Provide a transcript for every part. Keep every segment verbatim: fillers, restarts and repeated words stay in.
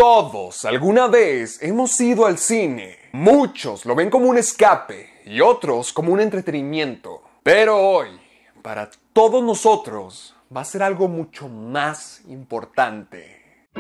Todos alguna vez hemos ido al cine. Muchos lo ven como un escape y otros como un entretenimiento. Pero hoy, para todos nosotros, va a ser algo mucho más importante.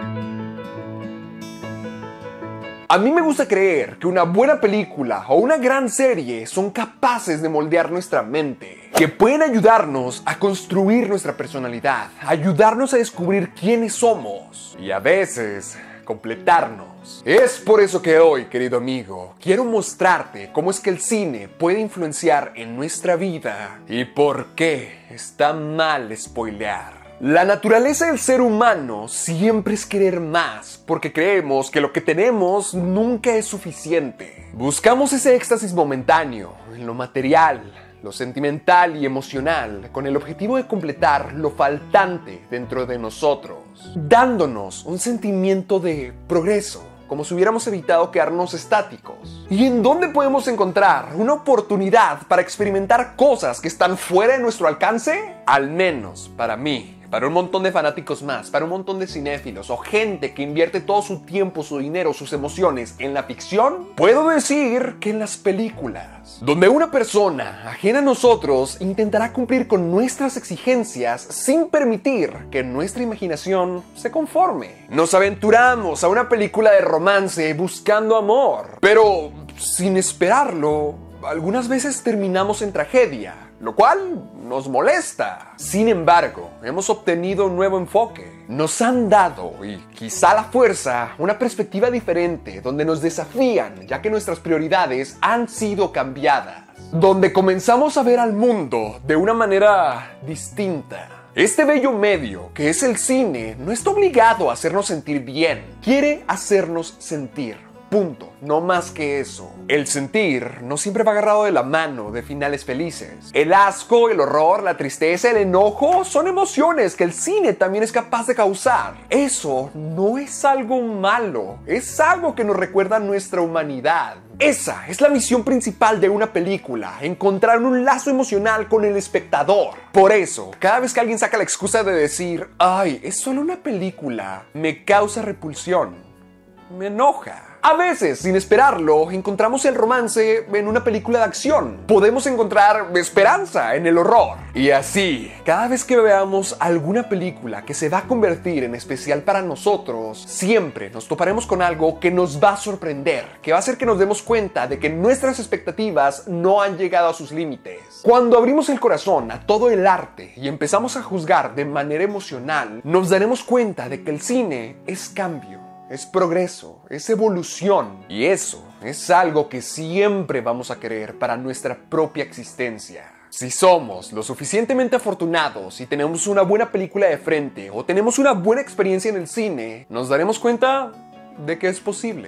A mí me gusta creer que una buena película o una gran serie son capaces de moldear nuestra mente, que pueden ayudarnos a construir nuestra personalidad, ayudarnos a descubrir quiénes somos y a veces completarnos. Es por eso que hoy, querido amigo, quiero mostrarte cómo es que el cine puede influenciar en nuestra vida y por qué está mal spoilear. La naturaleza del ser humano siempre es querer más, porque creemos que lo que tenemos nunca es suficiente. Buscamos ese éxtasis momentáneo en lo material, lo sentimental y emocional, con el objetivo de completar lo faltante dentro de nosotros, dándonos un sentimiento de progreso, como si hubiéramos evitado quedarnos estáticos. ¿Y en dónde podemos encontrar una oportunidad para experimentar cosas que están fuera de nuestro alcance? Al menos para mí. Para un montón de fanáticos más, para un montón de cinéfilos o gente que invierte todo su tiempo, su dinero, sus emociones en la ficción, puedo decir que en las películas, donde una persona ajena a nosotros intentará cumplir con nuestras exigencias sin permitir que nuestra imaginación se conforme. Nos aventuramos a una película de romance buscando amor, pero sin esperarlo, algunas veces terminamos en tragedia, lo cual nos molesta. Sin embargo, hemos obtenido un nuevo enfoque. Nos han dado, y quizá a la fuerza, una perspectiva diferente, donde nos desafían, ya que nuestras prioridades han sido cambiadas. Donde comenzamos a ver al mundo de una manera distinta. Este bello medio, que es el cine, no está obligado a hacernos sentir bien. Quiere hacernos sentir. Punto, no más que eso. El sentir no siempre va agarrado de la mano de finales felices. El asco, el horror, la tristeza, el enojo son emociones que el cine también es capaz de causar. Eso no es algo malo, es algo que nos recuerda nuestra humanidad. Esa es la misión principal de una película, encontrar un lazo emocional con el espectador. Por eso, cada vez que alguien saca la excusa de decir, ay, es solo una película, me causa repulsión, me enoja. A veces, sin esperarlo, encontramos el romance en una película de acción. Podemos encontrar esperanza en el horror. Y así, cada vez que veamos alguna película que se va a convertir en especial para nosotros, siempre nos toparemos con algo que nos va a sorprender, que va a hacer que nos demos cuenta de que nuestras expectativas no han llegado a sus límites. Cuando abrimos el corazón a todo el arte y empezamos a juzgar de manera emocional, nos daremos cuenta de que el cine es cambio. Es progreso, es evolución. Y eso es algo que siempre vamos a querer para nuestra propia existencia. Si somos lo suficientemente afortunados y tenemos una buena película de frente o tenemos una buena experiencia en el cine, nos daremos cuenta de que es posible.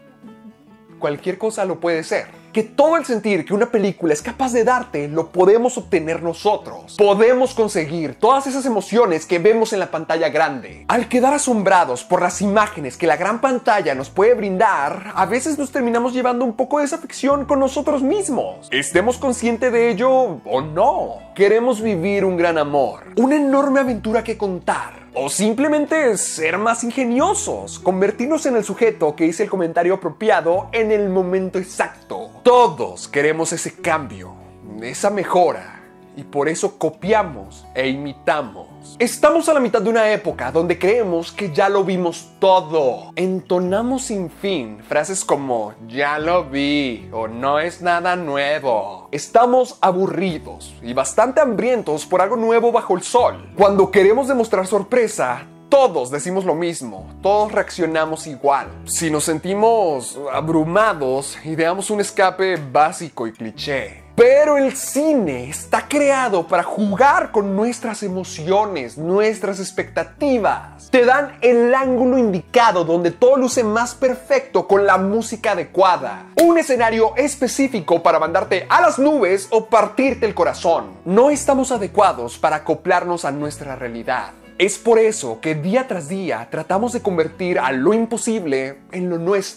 Cualquier cosa lo puede ser. Que todo el sentir que una película es capaz de darte lo podemos obtener nosotros. Podemos conseguir todas esas emociones que vemos en la pantalla grande. Al quedar asombrados por las imágenes que la gran pantalla nos puede brindar, a veces nos terminamos llevando un poco de esa ficción con nosotros mismos. Estemos conscientes de ello o no. Queremos vivir un gran amor, una enorme aventura que contar. O simplemente ser más ingeniosos, convertirnos en el sujeto que dice el comentario apropiado en el momento exacto. Todos queremos ese cambio, esa mejora, y por eso copiamos e imitamos. Estamos a la mitad de una época donde creemos que ya lo vimos todo. Entonamos sin fin frases como ya lo vi o no es nada nuevo. Estamos aburridos y bastante hambrientos por algo nuevo bajo el sol. Cuando queremos demostrar sorpresa, todos decimos lo mismo, todos reaccionamos igual. Si nos sentimos abrumados, ideamos un escape básico y cliché. Pero el cine está creado para jugar con nuestras emociones, nuestras expectativas. Te dan el ángulo indicado donde todo luce más perfecto con la música adecuada. Un escenario específico para mandarte a las nubes o partirte el corazón. No estamos adecuados para acoplarnos a nuestra realidad. Es por eso que día tras día tratamos de convertir a lo imposible en lo nuestro.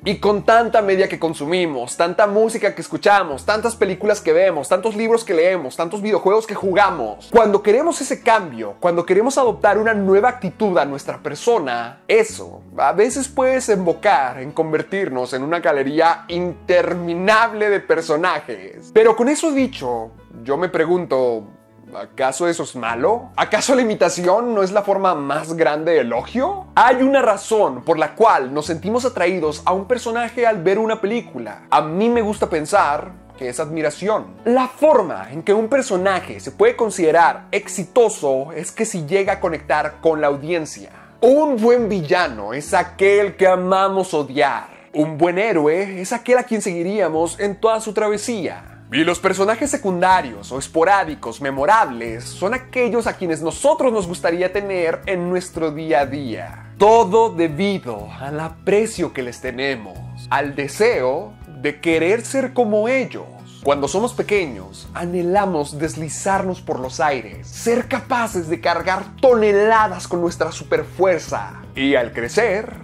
Y con tanta media que consumimos, tanta música que escuchamos, tantas películas que vemos, tantos libros que leemos, tantos videojuegos que jugamos, cuando queremos ese cambio, cuando queremos adoptar una nueva actitud a nuestra persona, eso a veces puede desembocar en convertirnos en una galería interminable de personajes. Pero con eso dicho, yo me pregunto, ¿acaso eso es malo? ¿Acaso la imitación no es la forma más grande de elogio? Hay una razón por la cual nos sentimos atraídos a un personaje al ver una película. A mí me gusta pensar que es admiración. La forma en que un personaje se puede considerar exitoso es que si llega a conectar con la audiencia. Un buen villano es aquel que amamos odiar. Un buen héroe es aquel a quien seguiríamos en toda su travesía. Y los personajes secundarios o esporádicos memorables son aquellos a quienes nosotros nos gustaría tener en nuestro día a día. Todo debido al aprecio que les tenemos, al deseo de querer ser como ellos. Cuando somos pequeños, anhelamos deslizarnos por los aires, ser capaces de cargar toneladas con nuestra superfuerza. Y al crecer,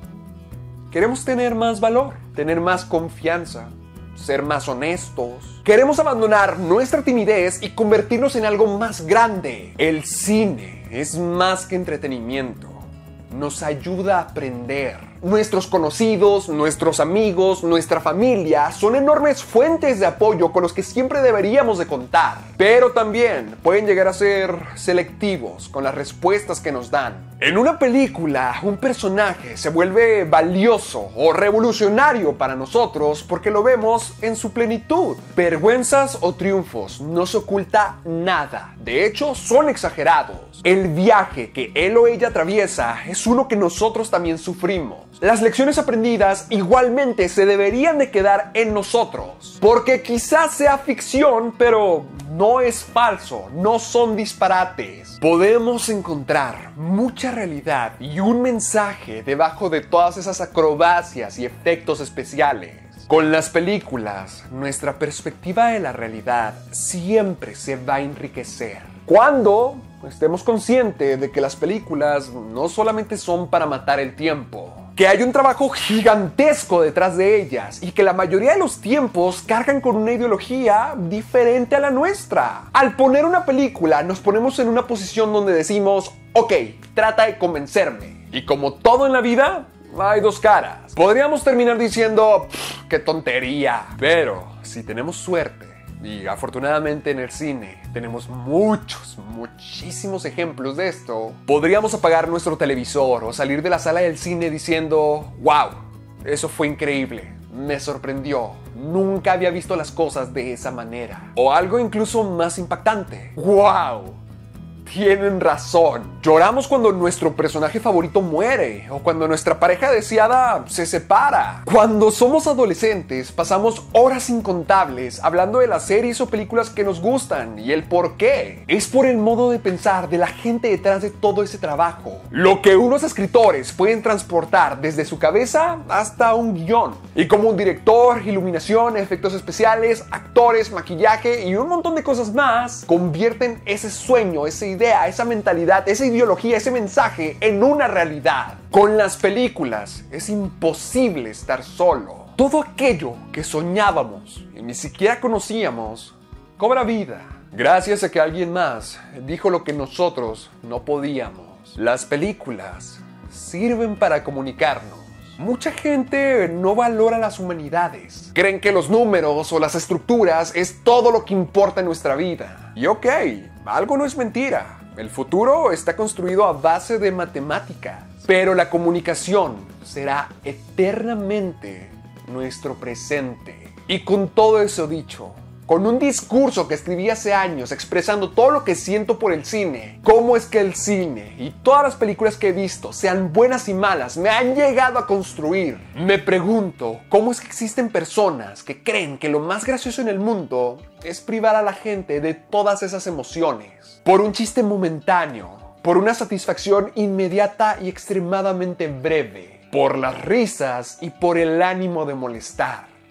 queremos tener más valor, tener más confianza, ser más honestos. Queremos abandonar nuestra timidez y convertirnos en algo más grande. El cine es más que entretenimiento. Nos ayuda a aprender. Nuestros conocidos, nuestros amigos, nuestra familia son enormes fuentes de apoyo con los que siempre deberíamos de contar. Pero también pueden llegar a ser selectivos con las respuestas que nos dan. En una película, un personaje se vuelve valioso o revolucionario para nosotros porque lo vemos en su plenitud. Vergüenzas o triunfos, no se oculta nada. De hecho, son exagerados. El viaje que él o ella atraviesa es uno que nosotros también sufrimos. Las lecciones aprendidas igualmente se deberían de quedar en nosotros. Porque quizás sea ficción, pero no es falso, no son disparates. Podemos encontrar mucha realidad y un mensaje debajo de todas esas acrobacias y efectos especiales. Con las películas, nuestra perspectiva de la realidad siempre se va a enriquecer. Cuando estemos conscientes de que las películas no solamente son para matar el tiempo, que hay un trabajo gigantesco detrás de ellas y que la mayoría de los tiempos cargan con una ideología diferente a la nuestra. Al poner una película nos ponemos en una posición donde decimos, ok, trata de convencerme. Y como todo en la vida, hay dos caras. Podríamos terminar diciendo, qué tontería. Pero si tenemos suerte, y afortunadamente en el cine tenemos muchos, muchísimos ejemplos de esto, podríamos apagar nuestro televisor o salir de la sala del cine diciendo, wow, eso fue increíble, me sorprendió, nunca había visto las cosas de esa manera. O algo incluso más impactante, wow, tienen razón. Lloramos cuando nuestro personaje favorito muere o cuando nuestra pareja deseada se separa. Cuando somos adolescentes pasamos horas incontables hablando de las series o películas que nos gustan y el por qué. Es por el modo de pensar de la gente detrás de todo ese trabajo. Lo que unos escritores pueden transportar desde su cabeza hasta un guión. Y como un director, iluminación, efectos especiales, actores, maquillaje y un montón de cosas más convierten ese sueño, esa idea, esa mentalidad, esa ideología, ese mensaje en una realidad. Con las películas es imposible estar solo. Todo aquello que soñábamos y ni siquiera conocíamos cobra vida gracias a que alguien más dijo lo que nosotros no podíamos. Las películas sirven para comunicarnos. Mucha gente no valora las humanidades. Creen que los números o las estructuras es todo lo que importa en nuestra vida. Y ok, algo no es mentira. El futuro está construido a base de matemáticas. Pero la comunicación será eternamente nuestro presente. Y con todo eso dicho, con un discurso que escribí hace años expresando todo lo que siento por el cine, cómo es que el cine y todas las películas que he visto, sean buenas y malas, me han llegado a construir. Me pregunto, ¿cómo es que existen personas que creen que lo más gracioso en el mundo es privar a la gente de todas esas emociones? Por un chiste momentáneo, por una satisfacción inmediata y extremadamente breve, por las risas y por el ánimo de molestar.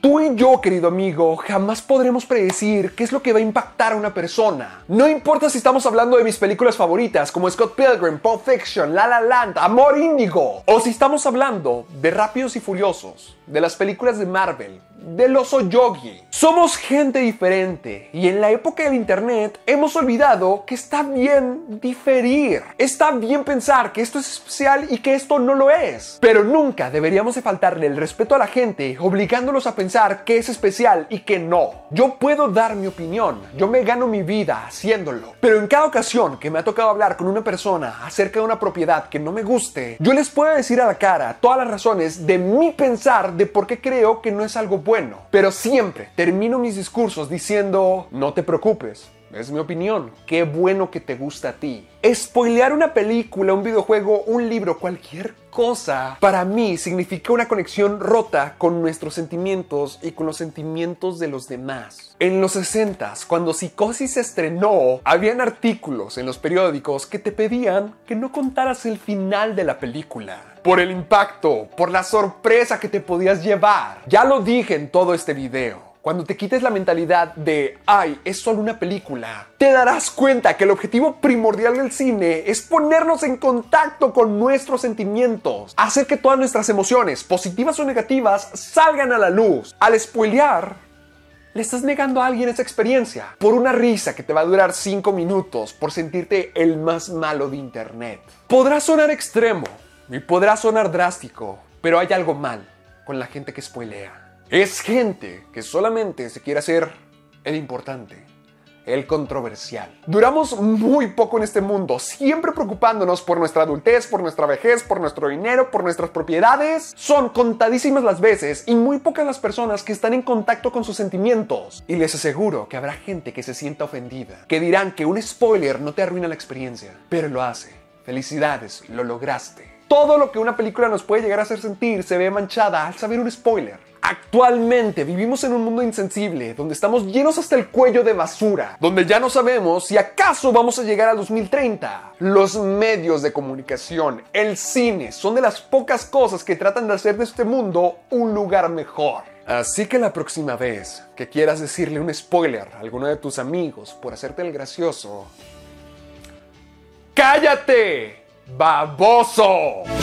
Tú y yo, querido amigo, jamás podremos predecir qué es lo que va a impactar a una persona. No importa si estamos hablando de mis películas favoritas como Scott Pilgrim, Pulp Fiction, La La Land, Amor Índigo, o si estamos hablando de Rápidos y Furiosos, de las películas de Marvel, del oso Yogi. Somos gente diferente y en la época del internet hemos olvidado que está bien diferir. Está bien pensar que esto es especial y que esto no lo es. Pero nunca deberíamos de faltarle el respeto a la gente obligándolos a pensar que es especial y que no. Yo puedo dar mi opinión, yo me gano mi vida haciéndolo. Pero en cada ocasión que me ha tocado hablar con una persona acerca de una propiedad que no me guste, yo les puedo decir a la cara todas las razones de mi pensar de por qué creo que no es algo bueno. Bueno, pero siempre termino mis discursos diciendo, no te preocupes, es mi opinión, qué bueno que te gusta a ti. Spoilear una película, un videojuego, un libro, cualquier cosa, para mí significa una conexión rota con nuestros sentimientos y con los sentimientos de los demás. En los sesentas, cuando Psicosis se estrenó, habían artículos en los periódicos que te pedían que no contaras el final de la película. Por el impacto, por la sorpresa que te podías llevar. Ya lo dije en todo este video. Cuando te quites la mentalidad de, ay, es solo una película, te darás cuenta que el objetivo primordial del cine es ponernos en contacto con nuestros sentimientos, hacer que todas nuestras emociones, positivas o negativas, salgan a la luz. Al spoilear, le estás negando a alguien esa experiencia, por una risa que te va a durar cinco minutos, por sentirte el más malo de internet. Podrá sonar extremo y podrá sonar drástico, pero hay algo mal con la gente que spoilea. Es gente que solamente se quiere hacer el importante, el controversial. Duramos muy poco en este mundo, siempre preocupándonos por nuestra adultez, por nuestra vejez, por nuestro dinero, por nuestras propiedades. Son contadísimas las veces y muy pocas las personas que están en contacto con sus sentimientos. Y les aseguro que habrá gente que se sienta ofendida, que dirán que un spoiler no te arruina la experiencia, pero lo hace. Felicidades, lo lograste. Todo lo que una película nos puede llegar a hacer sentir se ve manchada al saber un spoiler. Actualmente vivimos en un mundo insensible, donde estamos llenos hasta el cuello de basura, donde ya no sabemos si acaso vamos a llegar al dos mil treinta. Los medios de comunicación, el cine, son de las pocas cosas que tratan de hacer de este mundo un lugar mejor. Así que la próxima vez que quieras decirle un spoiler a alguno de tus amigos por hacerte el gracioso, ¡cállate, baboso!